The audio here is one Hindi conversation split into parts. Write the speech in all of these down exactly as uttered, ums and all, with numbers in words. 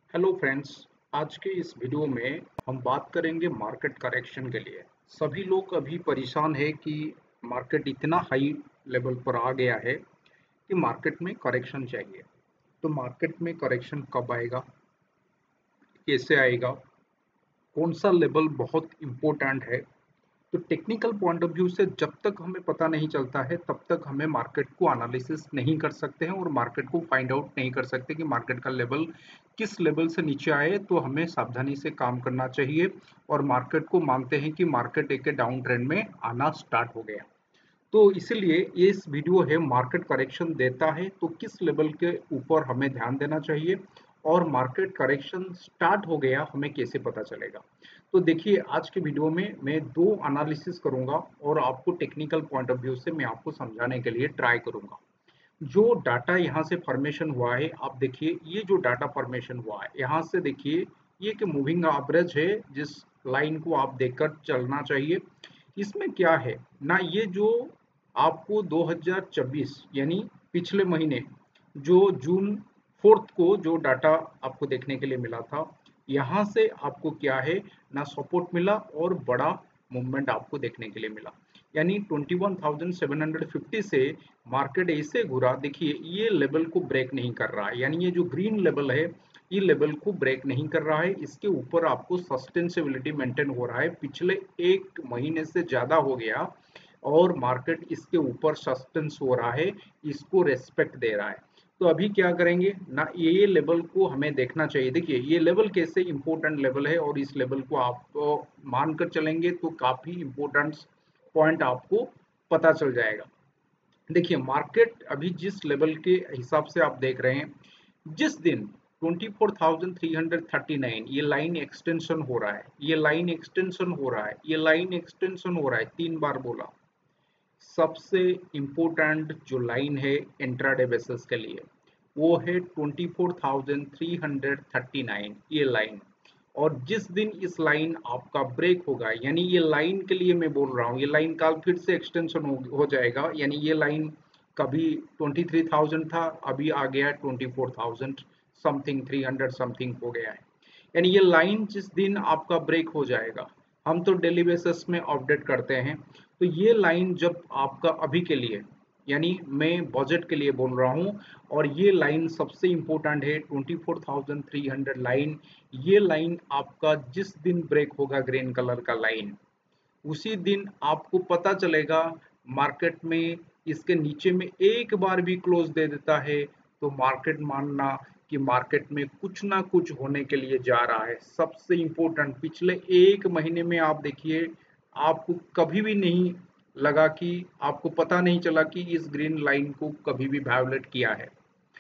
Hello friends. आज के इस वीडियो में हम बात करेंगे मार्केट करेक्शन के लिए। सभी लोग अभी परेशान है कि मार्केट इतना हाई लेवल पर आ गया है कि मार्केट में करेक्शन चाहिए। तो मार्केट में करेक्शन कब आएगा, कैसे आएगा, कौन सा लेवल बहुत इम्पोर्टेंट है। तो टेक्निकल पॉइंट ऑफ व्यू से जब तक हमें पता नहीं चलता है तब तक हमें मार्केट को एनालिसिस नहीं कर सकते हैं और मार्केट को फाइंड आउट नहीं कर सकते कि मार्केट का लेवल किस लेवल से नीचे आए। तो हमें सावधानी से काम करना चाहिए और मार्केट को मानते हैं कि मार्केट एक डाउन ट्रेंड में आना स्टार्ट हो गया। तो इसीलिए ये इस वीडियो है, मार्केट करेक्शन देता है तो किस लेवल के ऊपर हमें ध्यान देना चाहिए और मार्केट करेक्शन स्टार्ट हो गया हमें कैसे पता चलेगा। तो देखिए, आज के वीडियो में मैं दो एनालिसिस करूंगा और आपको टेक्निकल पॉइंट ऑफ व्यू से मैं आपको समझाने के लिए ट्राई करूंगा। जो डाटा यहाँ से फॉर्मेशन हुआ है, आप देखिए ये जो डाटा फॉर्मेशन हुआ है यहाँ से देखिए, ये कि मूविंग एवरेज है जिस लाइन को आप देखकर चलना चाहिए। इसमें क्या है ना, ये जो आपको दो हज़ार चौबीस यानी पिछले महीने जो जून फोर्थ को जो डाटा आपको देखने के लिए मिला था, यहाँ से आपको क्या है ना, सपोर्ट मिला और बड़ा मूवमेंट आपको देखने के लिए मिला। यानी इक्कीस हज़ार सात सौ पचास से मार्केट ऐसे घुरा, देखिए ये लेवल को ब्रेक नहीं कर रहा है, यानी ये जो ग्रीन लेवल है ये लेवल को ब्रेक नहीं कर रहा है। इसके ऊपर आपको सस्टेनेबिलिटी मेंटेन हो रहा है, पिछले एक महीने से ज्यादा हो गया और मार्केट इसके ऊपर सस्टेंस हो रहा है, इसको रेस्पेक्ट दे रहा है। तो अभी क्या करेंगे ना, ये लेवल को हमें देखना चाहिए। देखिए ये लेवल कैसे इंपॉर्टेंट लेवल है और इस लेवल को आप मानकर चलेंगे तो काफी इंपॉर्टेंट पॉइंट आपको पता चल जाएगा। देखिए मार्केट अभी जिस लेवल के हिसाब से आप देख रहे हैं, जिस दिन चौबीस हज़ार तीन सौ उनतालीस ये लाइन एक्सटेंशन हो रहा है, ये लाइन एक्सटेंशन हो रहा है, ये लाइन एक्सटेंशन हो रहा है, तीन बार बोला। सबसे इम्पोर्टेंट जो लाइन है इंट्राडे बेसिस के लिए वो है चौबीस हज़ार तीन सौ उनतालीस ये लाइन। और जिस दिन इस लाइन आपका ब्रेक होगा, यानी ये लाइन के लिए मैं बोल रहा हूँ, ये लाइन कल फिर से एक्सटेंशन हो, हो जाएगा। यानी ये लाइन कभी तेईस हज़ार था, अभी आ गया चौबीस हज़ार समथिंग, तीन सौ समथिंग हो गया है। यानी ये लाइन जिस दिन आपका ब्रेक हो जाएगा, हम तो डेली बेसिस में अपडेट करते हैं, तो ये लाइन जब आपका अभी के लिए, यानी मैं बजट के लिए बोल रहा हूँ, और ये लाइन सबसे इम्पोर्टेंट है चौबीस हज़ार तीन सौ लाइन। ये लाइन आपका जिस दिन ब्रेक होगा, ग्रीन कलर का लाइन, उसी दिन आपको पता चलेगा मार्केट में इसके नीचे में एक बार भी क्लोज दे देता है तो मार्केट मानना कि मार्केट में कुछ ना कुछ होने के लिए जा रहा है। सबसे इम्पोर्टेंट, पिछले एक महीने में आप देखिए, आपको कभी भी नहीं लगा कि आपको पता नहीं चला कि इस ग्रीन लाइन को कभी भी वायोलेट किया है।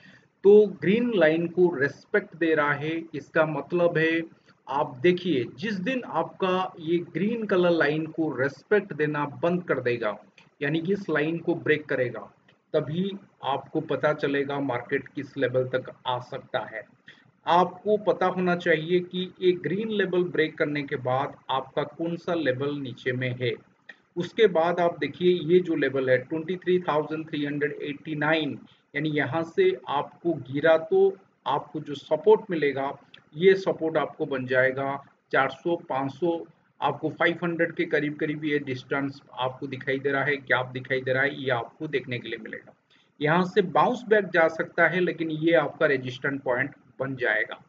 तो ग्रीन लाइन को रेस्पेक्ट दे रहा है, इसका मतलब है आप देखिए जिस दिन आपका ये ग्रीन कलर लाइन को रेस्पेक्ट देना बंद कर देगा, यानी कि इस लाइन को ब्रेक करेगा, तभी आपको पता चलेगा मार्केट किस लेवल तक आ सकता है। आपको पता होना चाहिए कि एक ग्रीन लेवल ब्रेक करने के बाद आपका कौन सा लेवल नीचे में है। उसके बाद आप देखिए ये जो लेवल है तेईस हज़ार तीन सौ नवासी, यानी यहाँ से आपको गिरा तो आपको जो सपोर्ट मिलेगा, ये सपोर्ट आपको बन जाएगा चार सौ पाँच सौ, आपको पाँच सौ के करीब करीब ये डिस्टेंस आपको दिखाई दे रहा है, गैप दिखाई दे रहा है, ये आपको देखने के लिए मिलेगा। यहाँ से बाउंस बैक जा सकता है लेकिन ये आपका रेजिस्टेंट पॉइंट बन जाएगा।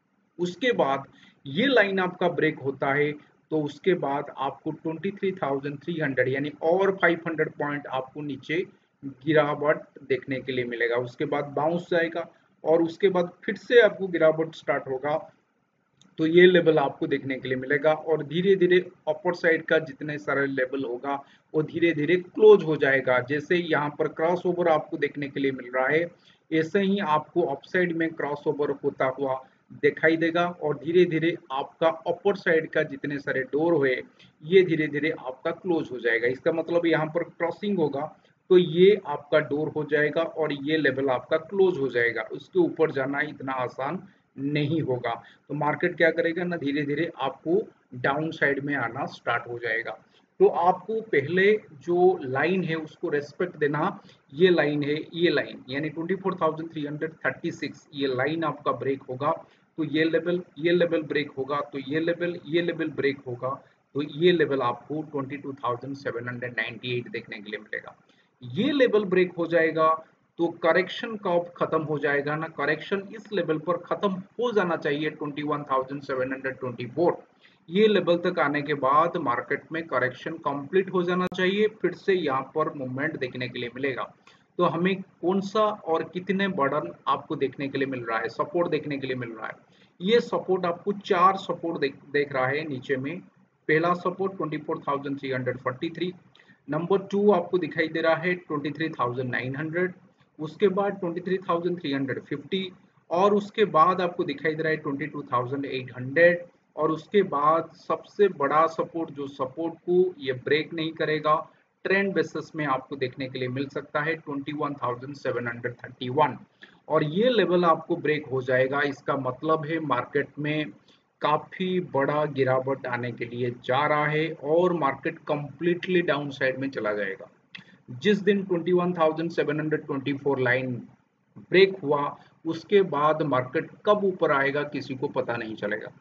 उसके बाद ये लाइन आपका ब्रेक होता है तो उसके बाद आपको तेईस हज़ार तीन सौ यानी और पाँच सौ पॉइंट आपको नीचे गिरावट देखने के लिए मिलेगा। उसके बाद बाउंस जाएगा और उसके बाद फिर से आपको गिरावट स्टार्ट होगा, तो ये लेवल आपको देखने के लिए मिलेगा और धीरे धीरे अपर साइड का जितने सारे लेवल होगा वो धीरे धीरे क्लोज हो जाएगा। जैसे यहाँ पर क्रॉस ओवर आपको देखने के लिए मिल रहा है, ऐसे ही आपको अपसाइड में क्रॉस ओवर होता हुआ दिखाई देगा और धीरे धीरे आपका अपर साइड का जितने सारे डोर हुए ये धीरे धीरे आपका क्लोज हो जाएगा। इसका मतलब यहाँ पर क्रॉसिंग होगा तो ये आपका डोर हो जाएगा और ये लेवल आपका क्लोज हो जाएगा, उसके ऊपर जाना इतना आसान नहीं होगा। तो मार्केट क्या करेगा ना, धीरे धीरे आपको डाउन साइड में आना स्टार्ट हो जाएगा। तो आपको पहले जो लाइन है उसको रेस्पेक्ट देना। ये लाइन है, ये लाइन यानी चौबीस हज़ार तीन सौ छत्तीस, ये लाइन आपका ब्रेक होगा तो ये लेवल ये लेवल ब्रेक होगा, तो ये लेवल ये लेवल ब्रेक होगा, तो ये लेवल आपको twenty two thousand seven hundred ninety eight देखने के लिए मिलेगा। ये लेवल ब्रेक हो जाएगा तो करेक्शन कब खत्म हो जाएगा ना, करेक्शन इस लेवल पर खत्म हो जाना चाहिए twenty one thousand seven hundred twenty four. ये लेवल तक आने के बाद मार्केट में करेक्शन कंप्लीट हो जाना चाहिए, फिर से यहाँ पर मूवमेंट देखने के लिए मिलेगा। तो हमें कौन सा और कितने बर्डन आपको देखने के लिए मिल रहा है, सपोर्ट देखने के लिए मिल रहा है। ये सपोर्ट आपको चार सपोर्ट देख देख रहा है नीचे में। पहला support twenty four thousand three hundred forty three, number two आपको दिखाई दे रहा है twenty three thousand nine hundred, उसके बाद twenty three thousand three hundred fifty, और उसके बाद आपको दिखाई दे रहा है twenty two thousand eight hundred, और उसके बाद सबसे बड़ा सपोर्ट जो सपोर्ट को ये ब्रेक नहीं करेगा, ट्रेंड बेसिस में आपको देखने के लिए मिल सकता है twenty one thousand seven hundred thirty one. और ये लेवल आपको ब्रेक हो जाएगा, इसका मतलब है मार्केट में काफी बड़ा गिरावट आने के लिए जा रहा है और मार्केट कंप्लीटली डाउन साइड में चला जाएगा। जिस दिन twenty one thousand seven hundred twenty four line break हुआ उसके बाद मार्केट कब ऊपर आएगा किसी को पता नहीं चलेगा।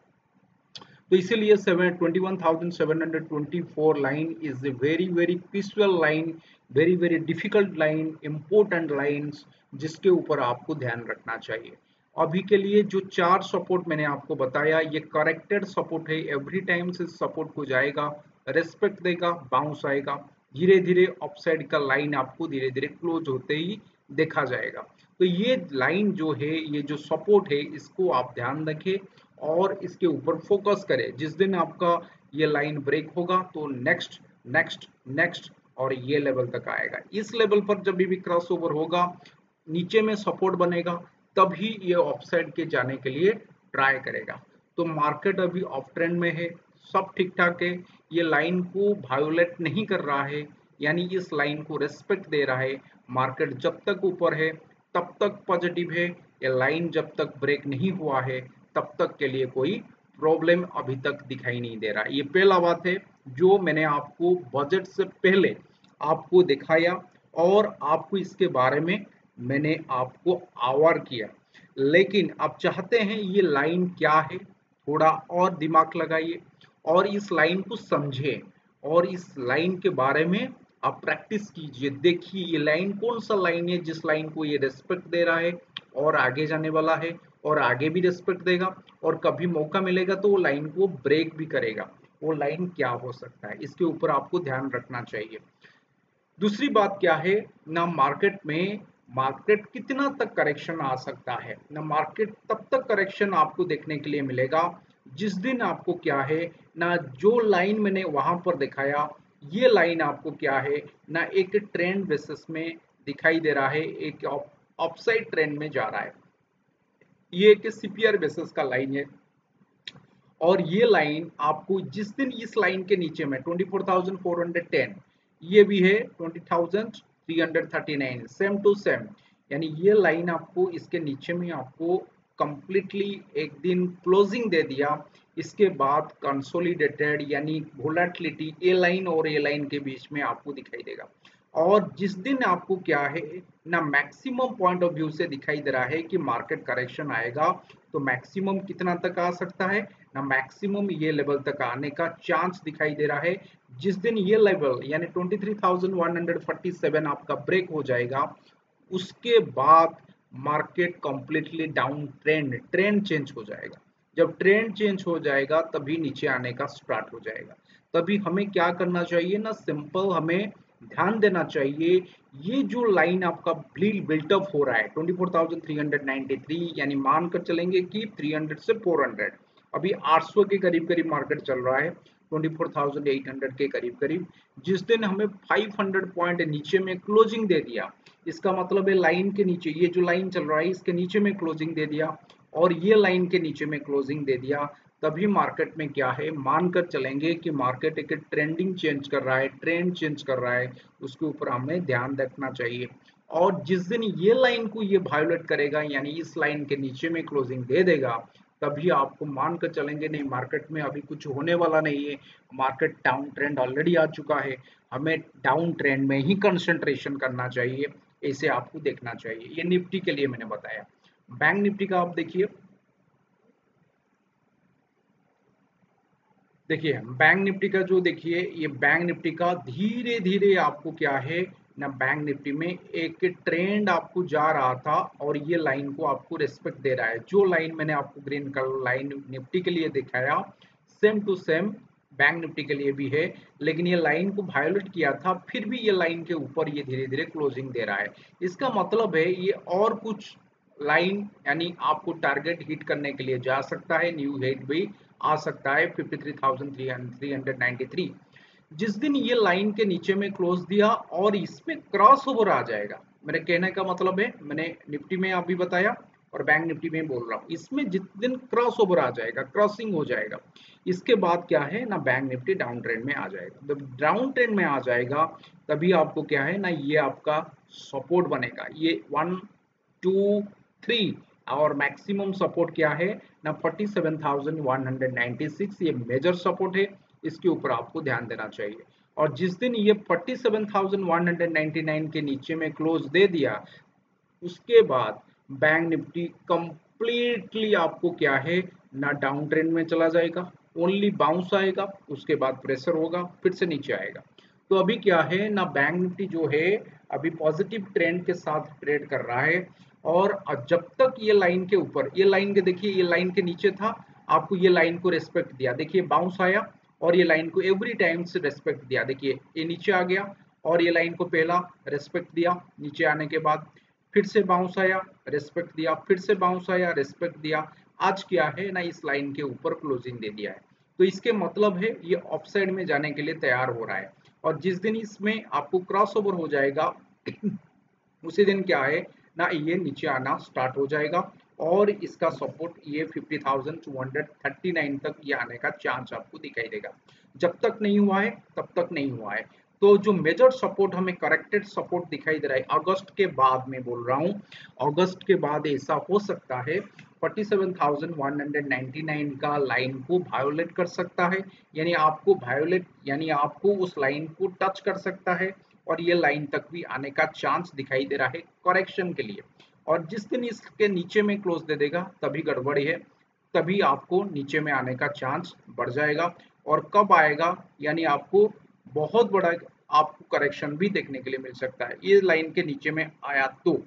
तो इसीलिए twenty one thousand seven hundred twenty four line is a very very peaceful line, very very difficult line, important lines जिसके ऊपर आपको ध्यान रखना चाहिए। अभी के लिए जो चार सपोर्ट मैंने आपको बताया ये करेक्टेड सपोर्ट है, एवरी टाइम से सपोर्ट को जाएगा, रेस्पेक्ट देगा, बाउंस आएगा, धीरे धीरे अपसाइड का लाइन आपको धीरे धीरे क्लोज होते ही देखा जाएगा। तो ये लाइन जो है, ये जो सपोर्ट है, इसको आप ध्यान रखें और इसके ऊपर फोकस करें। जिस दिन आपका ये लाइन ब्रेक होगा तो नेक्स्ट नेक्स्ट नेक्स्ट और ये लेवल तक आएगा। इस लेवल पर जब भी क्रॉस ओवर होगा, नीचे में सपोर्ट बनेगा, तभी ये अपसाइड के जाने के लिए ट्राई करेगा। तो मार्केट अभी ऑफ ट्रेंड में है, सब ठीक ठाक है, ये लाइन को वायोलेट नहीं कर रहा है, यानी इस लाइन को रेस्पेक्ट दे रहा है। मार्केट जब तक ऊपर है तब तक पॉजिटिव है, ये लाइन जब तक ब्रेक नहीं हुआ है तब तक के लिए कोई प्रॉब्लम अभी तक दिखाई नहीं दे रहा। ये पहला बात है जो मैंने आपको बजट से पहले आपको दिखाया और आपको इसके बारे में मैंने आपको अवेयर किया। लेकिन आप चाहते हैं ये लाइन क्या है, थोड़ा और दिमाग लगाइए और इस लाइन को समझें और इस लाइन के बारे में आप प्रैक्टिस कीजिए। देखिए ये लाइन कौन सा लाइन है जिस लाइन को ये रेस्पेक्ट दे रहा है और आगे जाने वाला है और आगे भी रेस्पेक्ट देगा, और कभी मौका मिलेगा तो वो लाइन को ब्रेक भी करेगा। वो लाइन क्या हो सकता है, इसके ऊपर आपको ध्यान रखना चाहिए। दूसरी बात क्या है ना, मार्केट में मार्केट कितना तक करेक्शन आ सकता है ना, मार्केट तब तक करेक्शन आपको देखने के लिए मिलेगा जिस दिन आपको क्या है ना, जो लाइन मैंने वहां पर दिखाया ये लाइन आपको क्या है ना, एक ट्रेंड बेसिस में दिखाई दे रहा है, एक अपसाइड ट्रेंड में जा रहा है। ये एक सीपीआर बेसिस का लाइन है और ये लाइन आपको जिस दिन इस लाइन के नीचे में twenty four thousand four hundred ten, ये भी है twenty thousand three hundred thirty nine, same to same, यानी ये लाइन आपको इसके नीचे में आपको कंप्लीटली एक दिन क्लोजिंग दे दिया, इसके बाद कंसोलिडेटेड यानी वोलेटिलिटी ए लाइन और ए लाइन के बीच में आपको दिखाई देगा। और जिस दिन आपको क्या है ना, मैक्सिमम पॉइंट ऑफ व्यू से दिखाई दे रहा है कि मार्केट करेक्शन आएगा, तो मैक्सिमम कितना तक आ सकता है ना, मैक्सिमम ये लेवल तक आने का चांस दिखाई दे रहा है। जिस दिन ये लेवल यानी twenty three thousand one hundred forty seven आपका ब्रेक हो जाएगा, उसके बाद market completely down trend trend change हो जाएगा। जब ट्रेंड चेंज हो जाएगा तभी नीचे आने का स्टार्ट हो जाएगा। तभी हमें क्या करना चाहिए ना, सिंपल हमें ध्यान देना चाहिए, ये जो लाइन आपका बिल्टअप हो रहा है twenty four thousand three hundred ninety three, यानी मानकर चलेंगे कि थ्री हंड्रेड से फोर हंड्रेड, अभी आठ सौ के करीब करीब मार्केट चल रहा है, twenty four thousand eight hundred के करीब करीब। जिस दिन हमें फाइव हंड्रेड पॉइंट नीचे में क्लोजिंग दे दिया, इसका मतलब है लाइन के नीचे, ये जो लाइन चल रहा है इसके नीचे में क्लोजिंग दे दिया और ये लाइन के नीचे में क्लोजिंग दे दिया, तभी मार्केट में क्या है, मानकर चलेंगे कि मार्केट एक ट्रेंडिंग चेंज कर रहा है, ट्रेंड चेंज कर रहा है, उसके ऊपर हमें ध्यान रखना चाहिए। और जिस दिन ये लाइन को ये वायोलेट करेगा यानी इस लाइन के नीचे में क्लोजिंग दे देगा, तभी आपको मानकर चलेंगे नहीं मार्केट में अभी कुछ होने वाला नहीं है, मार्केट डाउन ट्रेंड ऑलरेडी आ चुका है, हमें डाउन ट्रेंड में ही कंसंट्रेशन करना चाहिए, ऐसे आपको देखना चाहिए। ये निफ्टी के लिए मैंने बताया। बैंक निफ्टी का आप देखिए, देखिए बैंक निफ्टी का जो देखिए ये बैंक निफ्टी का धीरे धीरे आपको क्या है ना, बैंक निफ्टी में एक ट्रेंड आपको जा रहा था और ये लाइन को आपको रिस्पेक्ट दे रहा है। जो लाइन मैंने आपको ग्रीन कलर लाइन निफ्टी के लिए दिखाया same to same bank Nifty के लिए भी है, लेकिन ये लाइन को वायोलेट किया था, फिर भी ये लाइन के ऊपर ये धीरे धीरे क्लोजिंग दे रहा है। इसका मतलब है ये और कुछ लाइन यानी आपको टारगेट हिट करने के लिए जा सकता है, न्यू हाइट भी आ सकता है fifty three thousand three hundred ninety three. जिस दिन ये लाइन के नीचे में क्लोज दिया और इसमें क्रॉस ओवर आ जाएगा, मेरे कहने का मतलब है मैंने निफ्टी में अभी बताया और बैंक निफ्टी में बोल रहा हूँ, इसमें जिस दिन क्रॉस ओवर आ जाएगा, क्रॉसिंग हो जाएगा, इसके बाद क्या है ना बैंक निफ्टी डाउन ट्रेंड में आ जाएगा। जब डाउन ट्रेंड में आ जाएगा तभी आपको क्या है ना, ये आपका सपोर्ट बनेगा, ये वन टू थ्री और मैक्सिमम सपोर्ट क्या है ना forty seven thousand one hundred ninety six, ये मेजर सपोर्ट है, इसके ऊपर आपको ध्यान देना चाहिए। और जिस दिन ये forty seven thousand one hundred ninety nine के नीचे में क्लोज दे दिया, उसके बाद बैंक निफ्टी कंप्लीटली आपको क्या है ना डाउन ट्रेंड में चला जाएगा, ओनली बाउंस आएगा, उसके बाद प्रेशर होगा, फिर से नीचे आएगा। तो अभी क्या है ना, बैंक निफ्टी जो है अभी पॉजिटिव ट्रेंड के साथ ट्रेड कर रहा है। और जब तक ये लाइन के ऊपर, ये लाइन के देखिए ये लाइन के नीचे था, आपको ये लाइन को रेस्पेक्ट दिया, देखिए बाउंस आया और ये लाइन को एवरी टाइम से रेस्पेक्ट दिया, देखिए ये नीचे आ गया और ये लाइन को पहला रेस्पेक्ट दिया, नीचे आने के बाद फिर से बाउंस आया, रेस्पेक्ट दिया, फिर से बाउंस आया, रेस्पेक्ट दिया, आज क्या है ना इस लाइन के ऊपर क्लोजिंग दे दिया है। तो इसके मतलब है ये ऑफसाइड में जाने के लिए तैयार हो रहा है। और जिस दिन इसमें आपको क्रॉस ओवर हो जाएगा उसी दिन क्या है ना, ये नीचे आना स्टार्ट हो जाएगा और इसका सपोर्ट ये fifty thousand two hundred thirty nine तक ये आने का चांस आपको दिखाई देगा। जब तक नहीं हुआ है तब तक नहीं हुआ है। तो जो मेजर सपोर्ट हमें करेक्टेड सपोर्ट दिखाई दे रहा है अगस्त के बाद, में बोल रहा हूँ अगस्त के बाद ऐसा हो सकता है forty seven thousand one hundred ninety nine का लाइन को वायोलेट कर सकता है, यानी आपको वायोलेट यानी आपको उस लाइन को टच कर सकता है और ये लाइन तक भी आने का चांस दिखाई दे रहा है करेक्शन के लिए। और जिस दिन इसके नीचे में क्लोज दे देगा तभी गड़बड़ी है, तभी आपको नीचे में आने का चांस बढ़ जाएगा। और कब आएगा यानी आपको बहुत बड़ा आपको करेक्शन भी देखने के लिए मिल सकता है ये लाइन के नीचे में आया तो।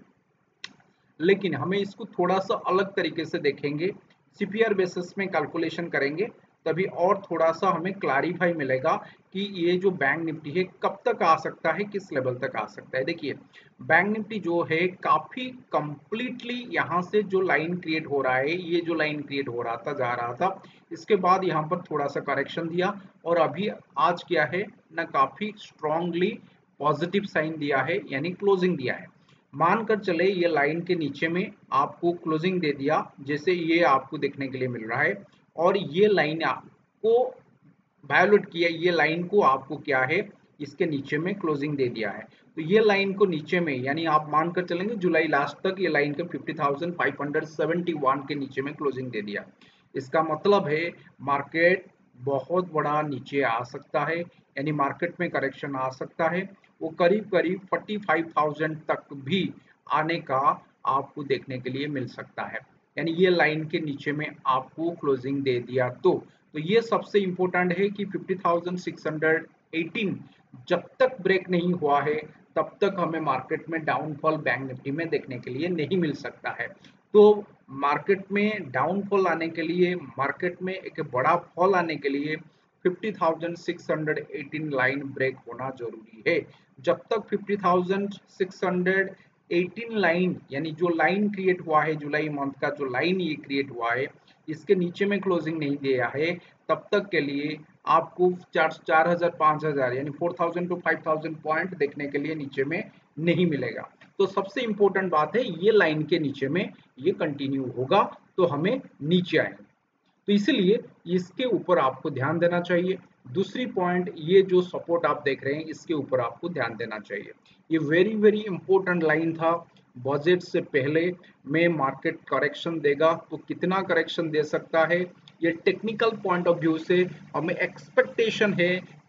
लेकिन हमें इसको थोड़ा सा अलग तरीके से देखेंगे, सीपीआर बेसिस में कैलकुलेशन करेंगे, तभी और थोड़ा सा हमें क्लैरिफाई मिलेगा कि ये जो बैंक निफ्टी है कब तक आ सकता है, किस लेवल तक आ सकता है। देखिए बैंक निफ्टी जो है काफी कंप्लीटली यहाँ से जो लाइन क्रिएट हो रहा है, ये जो लाइन क्रिएट हो रहा था जा रहा था, इसके बाद यहाँ पर थोड़ा सा करेक्शन दिया और अभी आज क्या है ना काफी स्ट्रांगली पॉजिटिव साइन दिया है, यानी क्लोजिंग दिया है। मानकर चले ये लाइन के नीचे में आपको क्लोजिंग दे दिया, जैसे ये आपको देखने के लिए मिल रहा है, और ये लाइन आपको वायोलेट किया, ये लाइन को आपको क्या है इसके नीचे में क्लोजिंग दे दिया है। तो ये लाइन को नीचे में यानी आप मानकर चलेंगे जुलाई लास्ट तक ये लाइन के fifty thousand five hundred seventy one के नीचे में क्लोजिंग दे दिया। इसका मतलब है मार्केट बहुत बड़ा नीचे आ सकता है, यानी मार्केट में करेक्शन आ सकता है, वो करीब करीब फोर्टी फाइव थाउजेंड तक भी आने का आपको देखने के लिए मिल सकता है, यानी ये लाइन के नीचे में आपको क्लोजिंग दे दिया तो। तो ये सबसे इंपॉर्टेंट है कि fifty thousand six hundred eighteen जब तक ब्रेक नहीं हुआ है तब तक हमें मार्केट में डाउनफॉल बैंक निफ्टी में देखने के लिए नहीं मिल सकता है। तो मार्केट में डाउनफॉल आने के लिए, मार्केट में एक बड़ा फॉल आने के लिए fifty thousand six hundred eighteen line break होना जरूरी है। जब तक fifty thousand six hundred eighteen line यानी जो लाइन क्रिएट हुआ है जुलाई मंथ का, जो लाइन ये क्रिएट हुआ है इसके नीचे में क्लोजिंग नहीं दिया है, तब तक के लिए आपको चार चार हजार पांच हजार यानी four thousand to five thousand point देखने के लिए नीचे में नहीं मिलेगा। तो सबसे इंपॉर्टेंट बात है ये लाइन के नीचे में ये कंटिन्यू होगा तो हमें नीचे आएंगे, तो इसलिए इसके ऊपर आपको ध्यान देना चाहिए। दूसरी पॉइंट, ये जो सपोर्ट आप देख रहे हैं इसके ऊपर आपको ध्यान देना चाहिए, ये वेरी वेरी इंपॉर्टेंट लाइन था। बजट से पहले में मार्केट करेक्शन देगा तो कितना करेक्शन दे सकता है, ये टेक्निकल पॉइंट ऑफ व्यू से हमें एक्सपेक्टेशन है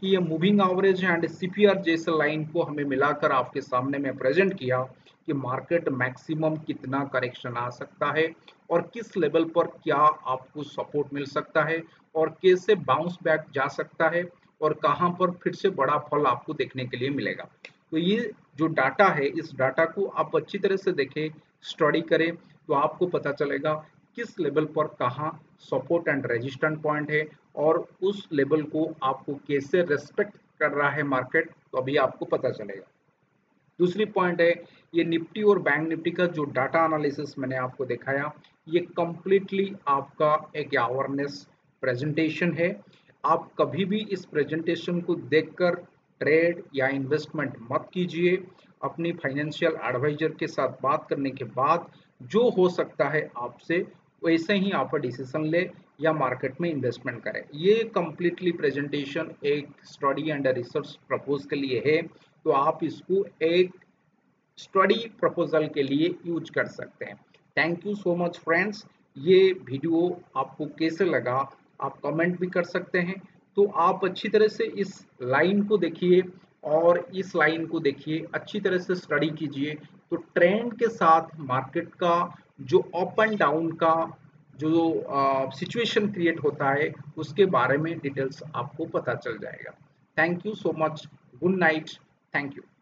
कि ये मूविंग एवरेज एंड सीपीआर जैसे लाइन को हमें मिलाकर आपके सामने में प्रेजेंट किया कि मार्केट मैक्सिमम कितना करेक्शन आ सकता है और किस लेवल पर क्या आपको सपोर्ट मिल सकता है और कैसे बाउंस बैक जा सकता है और कहां पर फिर से बड़ा फल आपको देखने के लिए मिलेगा। तो ये जो डाटा है, इस डाटा को आप अच्छी तरह से देखें, स्टडी करें, तो आपको पता चलेगा किस लेवल पर कहाँ सपोर्ट एंड रेजिस्टेंट पॉइंट है और उस लेवल को आपको कैसे रेस्पेक्ट कर रहा है मार्केट, तो अभी आपको पता चलेगा। दूसरी पॉइंट है, ये निफ्टी और बैंक निफ्टी का जो डाटा एनालिसिस मैंने आपको दिखाया, ये कंप्लीटली आपका एक अवेयरनेस प्रेजेंटेशन है। आप कभी भी इस प्रेजेंटेशन को देखकर ट्रेड या इन्वेस्टमेंट मत कीजिए। अपनी फाइनेंशियल एडवाइजर के साथ बात करने के बाद जो हो सकता है आपसे, वैसे ही आप डिसीजन ले या मार्केट में इन्वेस्टमेंट करें। ये कंप्लीटली प्रेजेंटेशन एक स्टडी एंड रिसर्च प्रपोज के लिए है, तो आप इसको एक स्टडी प्रपोजल के लिए यूज कर सकते हैं। Thank you so much friends. ये वीडियो आपको कैसे लगा आप कमेंट भी कर सकते हैं। तो आप अच्छी तरह से इस लाइन को देखिए और इस लाइन को देखिए, अच्छी तरह से स्टडी कीजिए, तो ट्रेंड के साथ मार्केट का जो अप एंड डाउन का जो सिचुएशन क्रिएट होता है उसके बारे में डिटेल्स आपको पता चल जाएगा। Thank you so much. Good night. Thank you.